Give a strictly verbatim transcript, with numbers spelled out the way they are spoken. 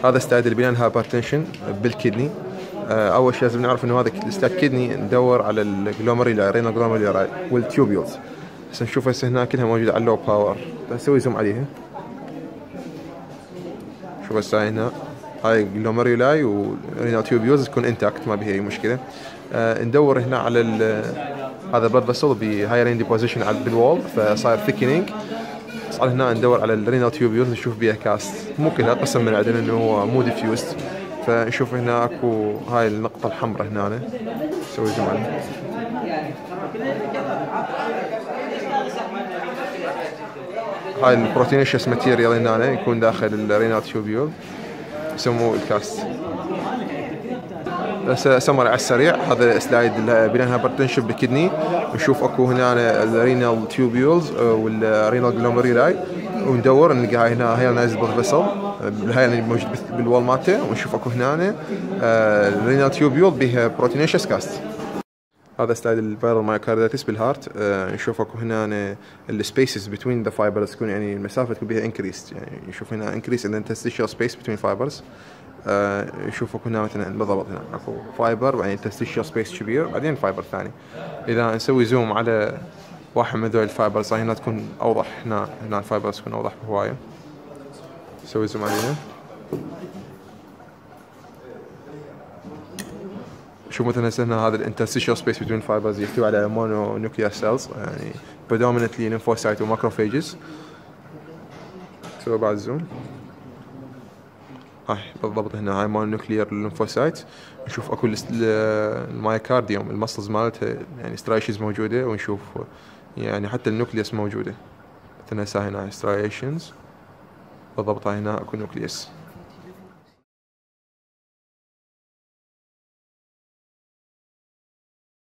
هذا ستايد اللي بناء هايبرتنشن بالكدني. اول شيء لازم نعرف انه هذا الستايد كدني ندور على الجلوميرولاي رينال جلوميرولاي والتيوبيولز. هسه نشوف هسه هنا كلها موجوده على اللو باور. نسوي زوم عليها. شوف هسه هنا هاي جلوميرولاي ورينال تيوبيولز تكون انتاكت ما بها اي مشكله. آه ندور هنا على هذا بلاد فيسل بهايرين ديبوزيشن على بالوول فصاير ثيكنينج. صار هنا ندور على الرينال تيوبيولز نشوف بيها كاست، مو كلها قسم من عندنا انه هو مو ديفيوزد. فنشوف هنا اكو هاي النقطة الحمراء هنا. نسوي زوم عليها. هاي البروتينيشس ماتيريال هنا يكون داخل الرينال تيوبيول يسموه الكاست. سمر على السريع هذا سلايد بناء هايبرتنشن بالكدني. نشوف اكو هنا الرينال تيوبيولز والرينال جلوميرولاي وندور نلقى هاي هنا هاي نازل بالفصل هاي اللي موجود بالوال مالته. ونشوف اكو هنا الرينال تيوبيول بها بروتينيشس كاست. هذا سلايد الفيرال مايوكارديتس بالهارت. نشوف اكو هنا السبيسز بتوين ذا فايبرز تكون يعني المسافه تكون بها انكريست. يعني نشوف هنا انكريس ان انترستيشال سبيس بتوين فايبرز. آه نشوف اكو هنا مثلا بالضبط هنا اكو فايبر بعدين انترستيشال سبيس كبير بعدين فايبر ثاني. اذا نسوي زوم على واحد من ذول الفايبرز هنا تكون اوضح. هنا هنا الفايبرز تكون اوضح بهوايه. نسوي زوم عليها. شوف مثلا هنا هذا الانترستيشال سبيس بين فايبرز يحتوي على مونو نوكليار سيلز يعني predominantly lymphocyte وماكروفيجز. نسوي بعد زوم. هاي بالضبط هنا هاي مونو نوكليار ليمفوسايت. نشوف اكو المايوكارديوم المسلز مالتها يعني سترايشنز موجوده. ونشوف يعني حتى النوكليوس موجوده مثلا هسه هنا سترايشنز بالضبط. هاي هنا اكو نوكليوس.